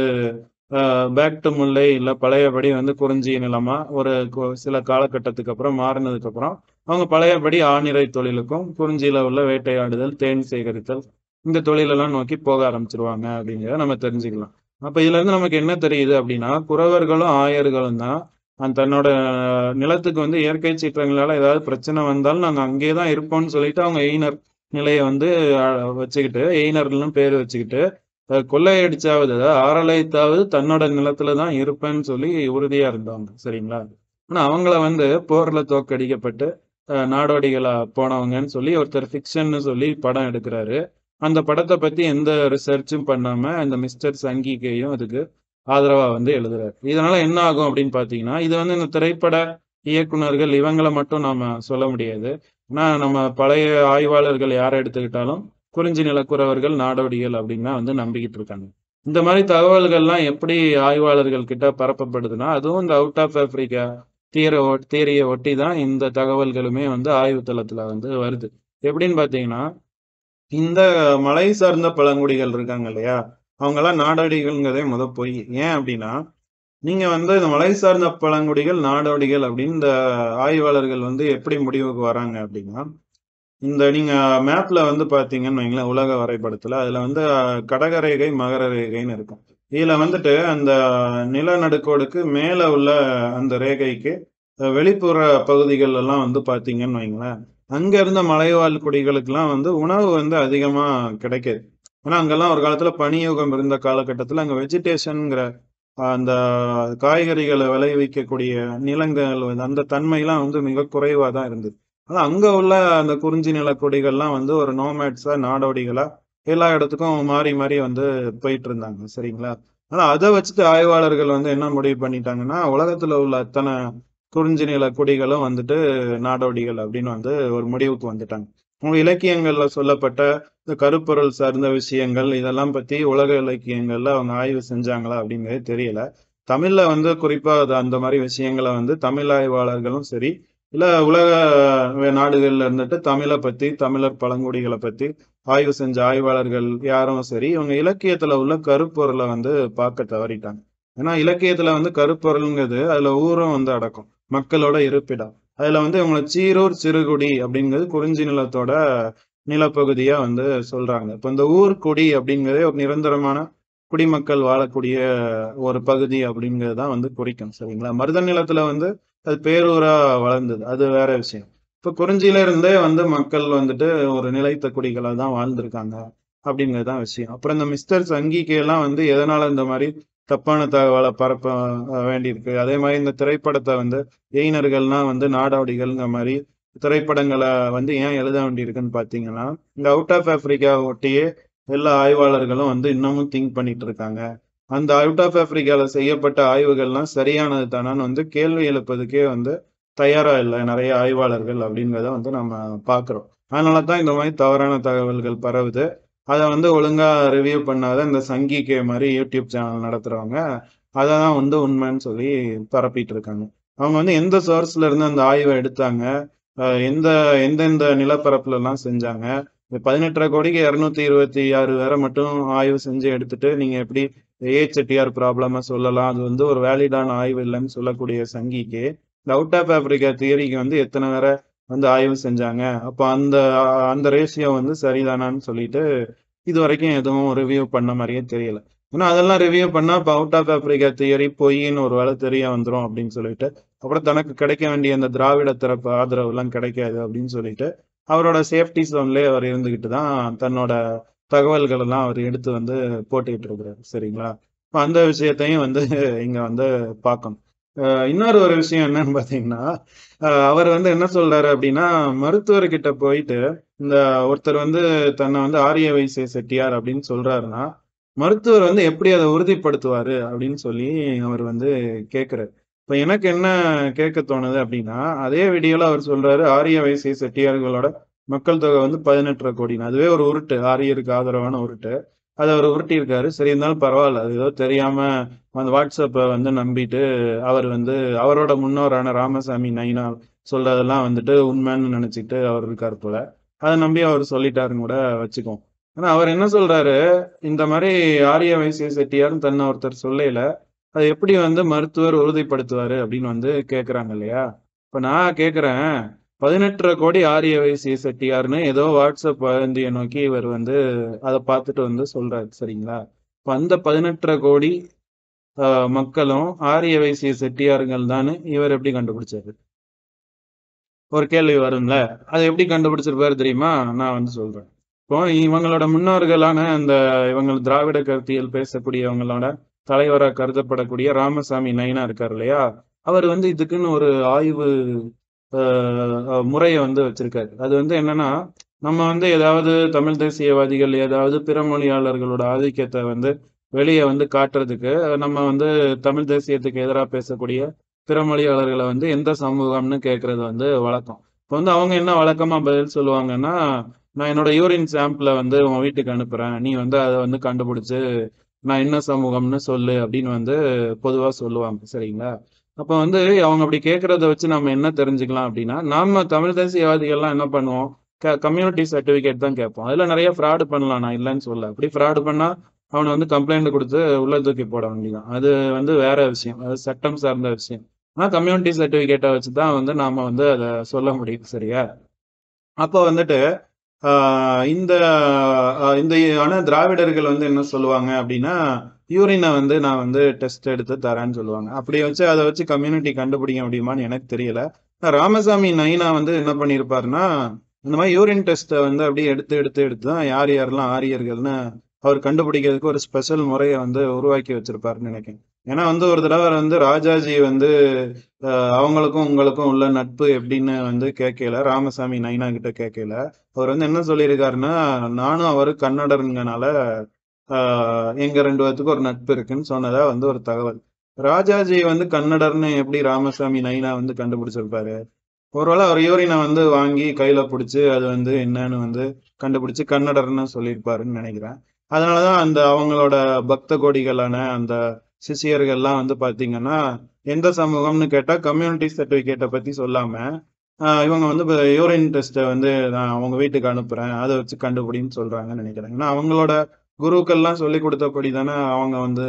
Speaker 1: பேக் டு முல்லை இல்ல பழையபடி வந்து குறிஞ்சி நிலமா ஒரு சில காலகட்டத்துக்கு அப்புறம் மாறினதுக்கு அப்புறம் அவங்க பழையபடி ஆணிரை தொழிலுக்கும் குறிஞ்சியில உள்ள வேட்டையாடுதல் தேன் சேகரித்தல் இந்த தொழிலெல்லாம் நோக்கி போக ஆரம்பிச்சிருவாங்க அப்படிங்கிறத நம்ம தெரிஞ்சுக்கலாம். அப்ப இதுல இருந்து நமக்கு என்ன தெரியுது அப்படின்னா குறவர்களும் ஆயர்களும் தான் அந்த தன்னோட நிலத்துக்கு வந்து இயற்கை சீற்றங்களால ஏதாவது பிரச்சனை வந்தாலும் நாங்க அங்கேயேதான் இருப்போம்னு சொல்லிட்டு அவங்க எயினர் நிலையை வந்து வச்சுக்கிட்டு எயினர்னு பேர் வச்சுக்கிட்டு கொள்ளையடிச்சாவது அதாவது ஆரலைத்தாவது தன்னோட நிலத்துலதான் இருப்பேன்னு சொல்லி உறுதியா இருந்தாங்க. சரிங்களா? ஆனா அவங்கள வந்து போர்ல தோக்கடிக்கப்பட்டு நாடோடிகளா போனவங்கன்னு சொல்லி ஒருத்தர் ஃபிக்ஷன்னு சொல்லி படம் எடுக்கிறாரு. அந்த படத்தை பத்தி எந்த ரிசர்ச்சும் பண்ணாம அந்த மிஸ்டர் சங்கிகையும் அதுக்கு ஆதரவா வந்து எழுதுறாரு. இதனால என்ன ஆகும் அப்படின்னு பாத்தீங்கன்னா இது வந்து இந்த திரைப்பட இயக்குனர்கள் இவங்களை மட்டும் நாம சொல்ல முடியாது. ஆனா நம்ம பழைய ஆய்வாளர்கள் யாரை எடுத்துக்கிட்டாலும் குறிஞ்சி நிலக்குறவர்கள் நாடோடிகள் அப்படின்னு தான் வந்து நம்பிக்கிட்டு இருக்காங்க. இந்த மாதிரி தகவல்கள்லாம் எப்படி ஆய்வாளர்கள் கிட்ட பரப்பப்படுதுன்னா அதுவும் இந்த அவுட் ஆஃப் ஆப்பிரிக்கா தியரை தியரியை ஒட்டி தான் இந்த தகவல்களுமே வந்து ஆய்வு தளத்துல வந்து வருது. எப்படின்னு பாத்தீங்கன்னா இந்த மலை சார்ந்த பழங்குடிகள் இருக்காங்க இல்லையா, அவங்க எல்லாம் நாடோடிகள்ங்கிறதே முத போய். ஏன் அப்படின்னா நீங்க வந்து இந்த மலை சார்ந்த பழங்குடிகள் நாடோடிகள் அப்படின்னு இந்த ஆய்வாளர்கள் வந்து எப்படி முடிவுக்கு வராங்க அப்படின்னா இந்த நீங்க மேப்ல வந்து பாத்தீங்கன்னு வைங்களேன் உலக வரைபடத்துல அதுல வந்து கடக ரேகை மகர ரேகைன்னு இருக்கும். இதுல வந்துட்டு அந்த நிலநடுக்கோடுக்கு மேல உள்ள அந்த ரேகைக்கு வெளிப்புற பகுதிகள் எல்லாம் வந்து பாத்தீங்கன்னு வைங்களேன் அங்க இருந்த மலைவாழ் குடிகளுக்கு எல்லாம் வந்து உணவு வந்து அதிகமா கிடைக்காது. ஏன்னா அங்கெல்லாம் ஒரு காலத்துல பனியுகம் இருந்த காலகட்டத்துல அங்க வெஜிடேஷன்ங்கிற அந்த காய்கறிகளை விளைவிக்கக்கூடிய நிலங்கள் வந்து அந்த தன்மையெல்லாம் வந்து மிக குறைவா தான் இருந்தது. ஆனா அங்க உள்ள அந்த குறிஞ்சி நிலக்குடிகள்லாம் வந்து ஒரு நோமேட்ஸா நாடோடிகளா எல்லா இடத்துக்கும் மாறி மாறி வந்து போயிட்டு இருந்தாங்க. சரிங்களா? ஆனா அதை வச்சுட்டு ஆய்வாளர்கள் வந்து என்ன முடிவு பண்ணிட்டாங்கன்னா, உலகத்துல உள்ள அத்தனை குறிஞ்சி நில குடிகளும் வந்துட்டு நாடோடிகள் அப்படின்னு வந்து ஒரு முடிவுக்கு வந்துட்டாங்க. உங்க இலக்கியங்கள்ல சொல்லப்பட்ட இந்த கருப்பொருள் சார்ந்த விஷயங்கள் இதெல்லாம் பத்தி உலக இலக்கியங்கள்ல அவங்க ஆய்வு செஞ்சாங்களா அப்படிங்கிறது தெரியல. தமிழ்ல வந்து குறிப்பா அது அந்த மாதிரி விஷயங்களை வந்து தமிழ் ஆய்வாளர்களும் சரி, இல்ல உலக நாடுகள்ல இருந்துட்டு தமிழை பத்தி தமிழர் பழங்குடிகளை பத்தி ஆய்வு செஞ்ச ஆய்வாளர்கள் யாரும் சரி, இவங்க இலக்கியத்துல உள்ள கருப்பொருளை வந்து பார்க்க தவறிட்டாங்க. ஏன்னா இலக்கியத்துல வந்து கருப்பொருள்ங்கிறது அதுல ஊரும் வந்து அடக்கும், மக்களோட இருப்பிடம். அதுல வந்து இவங்களை சீரூர் சிறுகுடி அப்படிங்கிறது குறிஞ்சி நிலத்தோட நிலப்பகுதியா வந்து சொல்றாங்க. இப்ப இந்த ஊர் குடி அப்படிங்கிறதே ஒரு நிரந்தரமான குடிமக்கள் வாழக்கூடிய ஒரு பகுதி அப்படிங்கிறது தான் வந்து குறிக்கும். சரிங்களா? மருத நிலத்துல வந்து அது பேரூரா வளர்ந்தது, அது வேற விஷயம். இப்ப குறிஞ்சியில இருந்தே வந்து மக்கள் வந்துட்டு ஒரு நிலைத்த குடிகளா தான் வாழ்ந்திருக்காங்க அப்படிங்கிறது தான் விஷயம். அப்புறம் இந்த மிஸ்டர் சங்கிக்கு எல்லாம் வந்து எதனால இந்த மாதிரி தப்பான தகவலை பரப்ப அஹ், வேண்டியிருக்கு. அதே மாதிரி இந்த திரைப்படத்தை வந்து எயினர்கள்னா வந்து நாடோடிகள்ங்கிற மாதிரி திரைப்படங்களை வந்து ஏன் எழுத வேண்டியிருக்குன்னு பாத்தீங்கன்னா, இந்த அவுட் ஆஃப் ஆப்பிரிக்கா ஒட்டியே எல்லா ஆய்வாளர்களும் வந்து இன்னமும் திங்க் பண்ணிட்டு இருக்காங்க. அந்த அவுட் ஆஃப் ஆப்பிரிக்கால செய்யப்பட்ட ஆய்வுகள்லாம் சரியானது தானான்னு வந்து கேள்வி எழுப்பதுக்கே வந்து தயாரா இல்லை நிறைய ஆய்வாளர்கள் அப்படிங்கிறத வந்து நம்ம பார்க்கிறோம். அதனால தான் இந்த மாதிரி தவறான தகவல்கள் பரவுது. அதை வந்து ஒழுங்கா ரிவ்யூ பண்ணாத இந்த சங்கிகே மாதிரி யூடியூப் சேனல் நடத்துறவங்க அதை தான் வந்து உண்மைன்னு சொல்லி பரப்பிட்டு இருக்காங்க. அவங்க வந்து எந்த சோர்ஸ்ல இருந்து அந்த ஆய்வை எடுத்தாங்க, அஹ் எந்த எந்தெந்த நிலப்பரப்புல எல்லாம் செஞ்சாங்க, இந்த பதினெட்டரை கோடிக்கு இருநூத்தி இருபத்தி ஆறு பேரை மட்டும் ஆய்வு செஞ்சு எடுத்துட்டு நீங்க எப்படி ஏ செட்டியார் ப்ராப்ளமா சொல்லலாம், அது வந்து ஒரு வேலிடான ஆய்வு இல்லைன்னு சொல்லக்கூடிய சங்கிக்கு இந்த அவுட் ஆஃப் ஆப்பிரிக்கா தியரிக்கு வந்து எத்தனை பேரை வந்து ஆய்வு செஞ்சாங்க, அப்ப அந்த அந்த ரேஷியோ வந்து சரிதானான்னு சொல்லிட்டு இது வரைக்கும் எதுவும் ரிவ்யூ பண்ண மாதிரியே தெரியல. ஏன்னா அதெல்லாம் ரிவ்யூ பண்ணா இப்ப அவுட் ஆஃப் ஆப்பிரிக்கா தியரி பொய்ன்னு ஒரு வேலை தெரிய வந்துரும் அப்படின்னு சொல்லிட்டு, அப்புறம் தனக்கு கிடைக்க வேண்டிய அந்த திராவிட தரப்பு ஆதரவு எல்லாம் கிடைக்காது அப்படின்னு சொல்லிட்டு அவரோட சேஃப்டி ஜோன்லயே அவர் இருந்துகிட்டு தான் தன்னோட தகவல்கள் எல்லாம் அவர் எடுத்து வந்து போட்டுக்கிட்டு இருக்கிறாரு. சரிங்களா? இப்ப அந்த விஷயத்தையும் வந்து இங்க வந்து பார்க்கணும். அஹ் இன்னொரு ஒரு விஷயம் என்னன்னு பாத்தீங்கன்னா, அஹ் அவர் வந்து என்ன சொல்றாரு அப்படின்னா, மருத்துவர்கிட்ட போயிட்டு இந்த ஒருத்தர் வந்து தன்னை வந்து ஆரிய வைசிய செட்டியார் அப்படின்னு சொல்றாருன்னா, மருத்துவர் வந்து எப்படி அதை உறுதிப்படுத்துவாரு அப்படின்னு சொல்லி அவர் வந்து கேட்கிறாரு. இப்ப எனக்கு என்ன கேட்க தோணுது அப்படின்னா, அதே வீடியோல அவர் சொல்றாரு ஆரிய வைசிய செட்டியார்களோட மக்கள் தொகை வந்து பதினெட்டரை கோடின்னு. அதுவே ஒரு உருட்டு, ஆரியருக்கு ஆதரவான உருட்டு. அதை அவர் உருட்டி இருக்காரு. சரி இருந்தாலும் பரவாயில்ல, அது ஏதோ தெரியாம அந்த வாட்ஸ்அப்பை வந்து நம்பிட்டு அவர் வந்து அவரோட முன்னோரான ராமசாமி நைனா சொல்றதெல்லாம் வந்துட்டு உண்மைன்னு நினைச்சிட்டு அவர் இருக்காரு போல. அதை நம்பி அவர் சொல்லிட்டாருன்னு கூட வச்சுக்கோம். ஆனா அவர் என்ன சொல்றாரு, இந்த மாதிரி ஆரிய வைசிய செட்டியார்னு தன்னை ஒருத்தர் சொல்லையில அதை எப்படி வந்து மருத்துவர் உறுதிப்படுத்துவாரு அப்படின்னு வந்து கேக்குறாங்க இல்லையா? இப்ப நான் கேக்குறேன், பதினெட்டரை கோடி ஆரிய வைசிய செட்டியார்னு ஏதோ வாட்ஸ்அப் வதந்தியை நோக்கி இவர் வந்து அதை பார்த்துட்டு வந்து சொல்றாரு. சரிங்களா? இப்ப அந்த பதினெட்டரை கோடி ஆஹ், மக்களும் ஆரிய வைசிய செட்டியாருங்கள் தானே இவர் எப்படி கண்டுபிடிச்சாரு? ஒரு கேள்வி வரும்ல. அதை எப்படி கண்டுபிடிச்சிருப்பாரு தெரியுமா? நான் வந்து சொல்றேன். இப்போ இவங்களோட முன்னோர்களான அந்த இவங்க திராவிட கருத்தியல் பேசக்கூடியவங்களோட தலைவரா கருதப்படக்கூடிய ராமசாமி நைனா இருக்காரு இல்லையா? அவர் வந்து இதுக்குன்னு ஒரு ஆய்வு அஹ், முறையை வந்து வச்சிருக்காரு. அது வந்து என்னன்னா, நம்ம வந்து ஏதாவது தமிழ் தேசியவாதிகள் ஏதாவது பிற மொழியாளர்களோட ஆதிக்கத்தை வந்து வெளியே வந்து காட்டுறதுக்கு நம்ம வந்து தமிழ் தேசியத்துக்கு எதிராக பேசக்கூடிய பிற மொழியாளர்களை வந்து எந்த சமூகம்னு கேட்கறது வந்து வழக்கம். இப்போ வந்து அவங்க என்ன வழக்கமா பதில் சொல்லுவாங்கன்னா, நான் என்னோட யூரின் சாம்பிளை வந்து உன் வீட்டுக்கு அனுப்புறேன், நீ வந்து அதை வந்து கண்டுபிடிச்சு நான் என்ன சமூகம்னு சொல்லு அப்படின்னு வந்து பொதுவா சொல்லுவாங்க. சரிங்களா? அப்ப வந்து அவங்க அப்படி கேட்கறத வச்சு நம்ம என்ன தெரிஞ்சுக்கலாம் அப்படின்னா, நாம தமிழ் தேசியவாதிகள்லாம் என்ன பண்ணுவோம், கம்யூனிட்டி சர்டிபிகேட் தான் கேட்போம். அதுல நிறைய ஃப்ராடு பண்ணலாம், நான் இல்லைன்னு சொல்ல. அப்படி ஃப்ராடு பண்ணா அவனை வந்து கம்ப்ளைண்ட் கொடுத்து உள்ள தூக்கி போட வேண்டியதான். அது வந்து வேற விஷயம், அது சட்டம் சார்ந்த விஷயம். ஆனா கம்யூனிட்டி சர்டிபிகேட்டை வச்சுதான் வந்து நாம வந்து அதை சொல்ல முடியும். சரியா? அப்போ வந்துட்டு ஆஹ் இந்த ஆஹ் இந்த ஆனா திராவிடர்கள் வந்து என்ன சொல்லுவாங்க அப்படின்னா, யூரினை வந்து நான் வந்து டெஸ்ட் எடுத்து தரேன்னு சொல்லுவாங்க. அப்படி வச்சு அதை வச்சு கம்யூனிட்டி கண்டுபிடிக்க முடியுமான்னு எனக்கு தெரியல. ராமசாமி நைனா வந்து என்ன பண்ணியிருப்பாருன்னா, இந்த மாதிரி யூரின் டெஸ்ட்டை வந்து அப்படியே எடுத்து எடுத்து எடுத்து தான் யார் யாரெல்லாம் ஆரியர்கள்னு அவர் கண்டுபிடிக்கிறதுக்கு ஒரு ஸ்பெஷல் முறையை வந்து உருவாக்கி வச்சிருப்பாருன்னு நினைக்கிறேன். ஏன்னா வந்து ஒரு தடவை வந்து ராஜாஜி வந்து அவங்களுக்கும் உங்களுக்கும் உள்ள நட்பு எப்படின்னு வந்து கேட்கல, ராமசாமி நைனா கிட்ட கேட்கல. அவர் வந்து என்ன சொல்லியிருக்காருன்னா, நானும் அவரு கன்னடருங்கனால ஆஹ் எங்க ரெண்டு பேத்துக்கும் ஒரு நட்பு இருக்குன்னு சொன்னதா வந்து ஒரு தகவல். ராஜாஜி வந்து கன்னடர்னு எப்படி ராமசாமி நைனா வந்து கண்டுபிடிச்சிருப்பாரு? ஒருவேளை அவர் யூரினை வந்து வாங்கி கையில பிடிச்சு அது வந்து என்னன்னு வந்து கண்டுபிடிச்சு கன்னடர்னு சொல்லியிருப்பாருன்னு நினைக்கிறேன். அதனாலதான் அந்த அவங்களோட பக்த கோடிகளான அந்த சிஷியர்கள்லாம் வந்து பாத்தீங்கன்னா எந்த சமூகம்னு கேட்டா கம்யூனிட்டி சர்டிபிகேட்டை பத்தி சொல்லாம ஆஹ் இவங்க வந்து யூரின் டெஸ்ட்டை வந்து நான் அவங்க வீட்டுக்கு அனுப்புறேன் அதை வச்சு கண்டுபிடின்னு சொல்றாங்கன்னு நினைக்கிறேன். ஏன்னா அவங்களோட குருக்கள்லாம் சொல்லி கொடுத்தபடி தானே அவங்க வந்து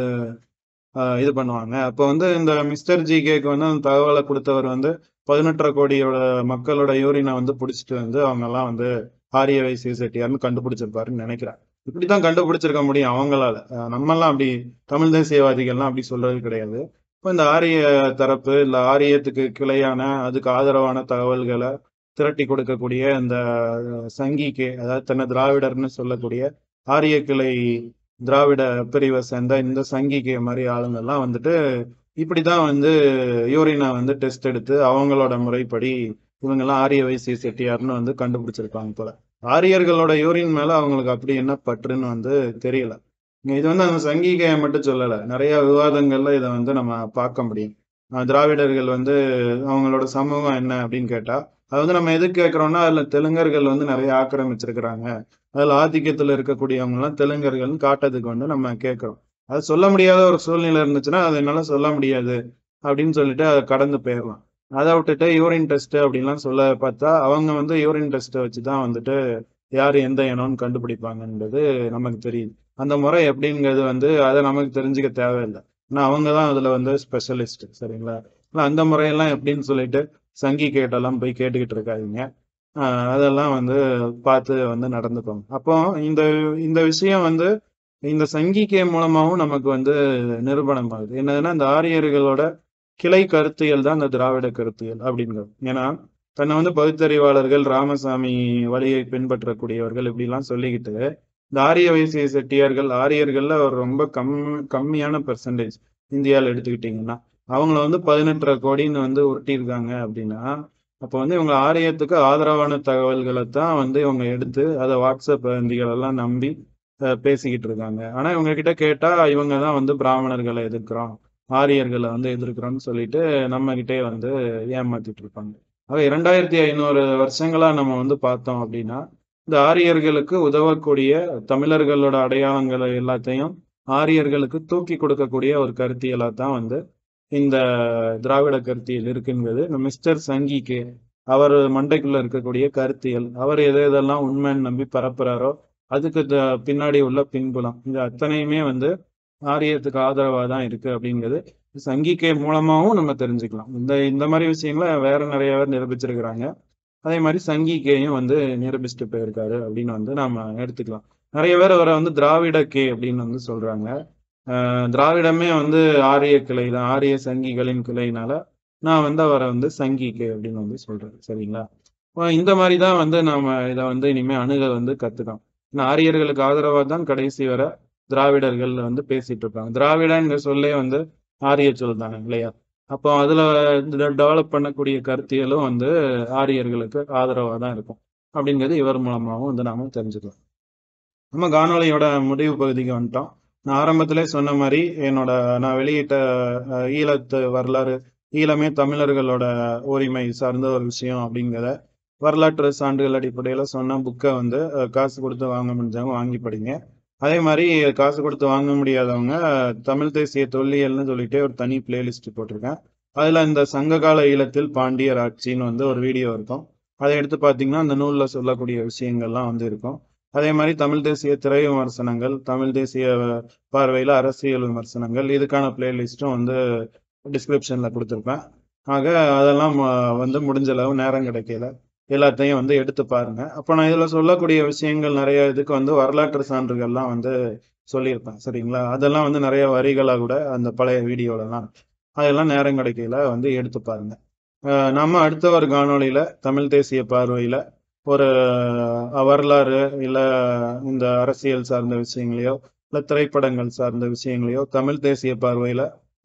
Speaker 1: ஆஹ் இது பண்ணுவாங்க. அப்போ வந்து இந்த மிஸ்டர் ஜி கேக்கு வந்து அந்த தகவலை கொடுத்தவர் வந்து பதினெட்டரை கோடியோட மக்களோட யூரினை வந்து பிடிச்சிட்டு வந்து அவங்க எல்லாம் வந்து ஆரிய வயசு செட்டியார்னு கண்டுபிடிச்சிருப்பாருன்னு நினைக்கிறேன். இப்படித்தான் கண்டுபிடிச்சிருக்க முடியும் அவங்களால. அஹ் நம்ம எல்லாம் அப்படி தமிழ் தேசியவாதிகள்லாம் அப்படி சொல்றது கிடையாது. இப்போ இந்த ஆரிய தரப்பு இல்ல ஆரியத்துக்கு கிளையான அதுக்கு ஆதரவான தகவல்களை திரட்டி கொடுக்கக்கூடிய இந்த சங்கிக்கு, அதாவது தன்னை திராவிடர்னு சொல்லக்கூடிய ஆரிய கிளை திராவிட பிரிவை சேர்ந்த இந்த சங்கிக்கு மாதிரி ஆளுங்கள்லாம் வந்துட்டு இப்படிதான் வந்து யூரினை வந்து டெஸ்ட் எடுத்து அவங்களோட முறைப்படி இவங்கெல்லாம் ஆரிய வைசிய செட்டியார்னு வந்து கண்டுபிடிச்சிருப்பாங்க போல. ஆரியர்களோட யூரின் மேல அவங்களுக்கு அப்படி என்ன பற்றுன்னு வந்து தெரியல. இது வந்து அந்த சங்கிகையை மட்டும் சொல்லல, நிறைய விவாதங்கள்ல இதை வந்து நம்ம பார்க்க முடியும். அஹ் திராவிடர்கள் வந்து அவங்களோட சமூகம் என்ன அப்படின்னு கேட்டா அது வந்து நம்ம எது கேட்கிறோம்னா அதுல தெலுங்கர்கள் வந்து நிறைய ஆக்கிரமிச்சிருக்கிறாங்க, அதுல ஆதிக்கத்துல இருக்கக்கூடியவங்க எல்லாம் தெலுங்கர்கள்னு காட்டுறதுக்கு வந்து நம்ம கேட்கிறோம். அது சொல்ல முடியாத ஒரு சூழ்நிலை இருந்துச்சுன்னா அது என்னால சொல்ல முடியாது அப்படின்னு சொல்லிட்டு அதை கடந்து போயிடலாம். அதை விட்டுட்டு யூரின் டெஸ்ட் அப்படின்லாம் சொல்ல பார்த்தா அவங்க வந்து யூரின் டெஸ்ட்டை வச்சுதான் வந்துட்டு யார் எந்த இனம்னு கண்டுபிடிப்பாங்கன்றது நமக்கு தெரியுது. அந்த முறை எப்படிங்கிறது வந்து அதை நமக்கு தெரிஞ்சுக்க தேவையில்லை. ஆனா அவங்க தான் அதுல வந்து ஸ்பெஷலிஸ்ட், சரிங்களா? ஆனா அந்த முறையெல்லாம் எப்படின்னு சொல்லிட்டு சங்கி கேட்டெல்லாம் போய் கேட்டுக்கிட்டு இருக்காதீங்க. ஆஹ் அதெல்லாம் வந்து பார்த்து வந்து நடந்துக்கோங்க. அப்போ இந்த இந்த விஷயம் வந்து இந்த சங்கிகை மூலமாவும் நமக்கு வந்து நிரூபணம் ஆகுது. என்னதுன்னா இந்த ஆரியர்களோட கிளை கருத்தியல் தான் இந்த திராவிட கருத்தியல் அப்படிங்கிறது. ஏன்னா தன்னை வந்து பகுத்தறிவாளர்கள், ராமசாமி வழியை பின்பற்றக்கூடியவர்கள் இப்படிலாம் சொல்லிக்கிட்டு இந்த ஆரிய வைசிய செட்டியார்கள் ஆரியர்கள்ல ஒரு ரொம்ப கம் கம்மியான பெர்சன்டேஜ் இந்தியாவில் எடுத்துக்கிட்டீங்கன்னா அவங்கள வந்து பதினெட்டரை கோடின்னு வந்து உருட்டியிருக்காங்க அப்படின்னா அப்போ வந்து இவங்க ஆரியத்துக்கு ஆதரவான தகவல்களை தான் வந்து இவங்க எடுத்து அதை வாட்ஸ்அப் வந்திகளெல்லாம் நம்பி அஹ், பேசிக்கிட்டு இருக்காங்க. ஆனா இவங்க கிட்ட கேட்டா இவங்க தான் வந்து பிராமணர்களை எதிர்க்கிறோம், ஆரியர்களை வந்து எதிர்க்கிறோம்னு சொல்லிட்டு நம்ம கிட்டே வந்து ஏமாத்திட்டு இருப்பாங்க. ஆக இரண்டாயிரத்தி ஐநூறு வருஷங்களா நம்ம வந்து பார்த்தோம் அப்படின்னா இந்த ஆரியர்களுக்கு உதவக்கூடிய தமிழர்களோட அடையாளங்களை எல்லாத்தையும் ஆரியர்களுக்கு தூக்கி கொடுக்கக்கூடிய ஒரு கருத்தியலா தான் வந்து இந்த திராவிட கருத்தியல் இருக்குங்கிறது இந்த மிஸ்டர் சங்கிக்கு அவர் மண்டைக்குள்ள இருக்கக்கூடிய கருத்தியல். அவர் எதை எதெல்லாம் உண்மைன்னு நம்பி பரப்புறாரோ அதுக்கு த- பின்னாடி உள்ள பின்புலம் இது அத்தனையுமே வந்து ஆரியத்துக்கு ஆதரவா தான் இருக்கு அப்படிங்கிறது சங்கிக்கை மூலமாவும் நம்ம தெரிஞ்சுக்கலாம். இந்த இந்த மாதிரி விஷயங்களை வேற நிறைய பேர் நிரூபிச்சிருக்கிறாங்க. அதே மாதிரி சங்கிகையும் வந்து நிரூபிச்சுட்டு போயிருக்காரு அப்படின்னு வந்து நாம எடுத்துக்கலாம். நிறைய பேர் அவரை வந்து திராவிட கே அப்படின்னு வந்து சொல்றாங்க. ஆஹ் திராவிடமே வந்து ஆரிய கிளை தான், ஆரிய சங்கிகளின் கிளைனால நான் வந்து அவரை வந்து சங்கி கே அப்படின்னு வந்து சொல்றேன், சரிங்களா? இப்போ இந்த மாதிரி தான் வந்து நாம இதை வந்து இனிமே அணுக வந்து கத்துக்கணும். ஏன்னா ஆரியர்களுக்கு ஆதரவா தான் கடைசி வரை திராவிடர்கள் வந்து பேசிட்டு இருப்பாங்க. திராவிடங்கிற சொல்லே வந்து ஆரிய சொல் தானே இல்லையா? அப்போ அதுல டெவலப் பண்ணக்கூடிய கருத்தியலும் வந்து ஆரியர்களுக்கு ஆதரவா தான் இருக்கும் அப்படிங்கிறது இவர் மூலமாகவும் வந்து நாம தெரிஞ்சுக்கலாம். நம்ம காணொளியோட முடிவு பகுதிக்கு வந்துட்டோம். நான் ஆரம்பத்திலே சொன்ன மாதிரி என்னோட நான் வெளியிட்ட அஹ், ஈழத்து வரலாறு, ஈழமே தமிழர்களோட உரிமை சார்ந்த ஒரு விஷயம் அப்படிங்கிறத வரலாற்று சான்றுகள் அடிப்படையில சொன்ன புக்கை வந்து அஹ், காசு கொடுத்து வாங்க முடிஞ்சவங்க வாங்கி படிங்க. அதே மாதிரி காசு கொடுத்து வாங்க முடியாதவங்க அஹ், தமிழ் தேசிய தொல்லியல்னு சொல்லிட்டு ஒரு தனி பிளேலிஸ்ட் போட்டிருக்கேன். அதுல இந்த சங்ககால ஈழத்தில் பாண்டியர் ஆட்சின்னு வந்து ஒரு வீடியோ இருக்கும். அதை எடுத்து பார்த்தீங்கன்னா அந்த நூல்ல சொல்லக்கூடிய விஷயங்கள்லாம் வந்து இருக்கும். அதே மாதிரி தமிழ் தேசிய திரை விமர்சனங்கள், தமிழ் தேசிய பார்வையில அரசியல் விமர்சனங்கள், இதுக்கான பிளேலிஸ்டும் வந்து டிஸ்கிரிப்ஷன்ல கொடுத்துருப்பேன். ஆக அதெல்லாம் அஹ், வந்து முடிஞ்ச அளவு நேரம் கிடைக்கல எல்லாத்தையும் வந்து எடுத்து பாருங்க. அப்போ நான் இதுல சொல்லக்கூடிய விஷயங்கள் நிறைய இதுக்கு வந்து வரலாற்று சான்றுகள்லாம் வந்து சொல்லியிருப்பேன், சரிங்களா? அதெல்லாம் வந்து நிறைய வரிகளா கூட அந்த பழைய வீடியோலலாம் அதெல்லாம் நேரம் கிடைக்கல வந்து எடுத்து பாருங்க. அஹ் நம்ம அடுத்த ஒரு காணொளியில தமிழ் தேசிய பார்வையில ஒரு அஹ், வரலாறு இல்ல இந்த அரசியல் சார்ந்த விஷயங்களையோ இல்ல திரைப்படங்கள் சார்ந்த விஷயங்களையோ தமிழ் தேசிய பார்வையில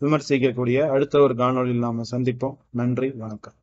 Speaker 1: விமர்சிக்கக்கூடிய அடுத்த ஒரு காணொளியில் நாம சந்திப்போம். நன்றி, வணக்கம்.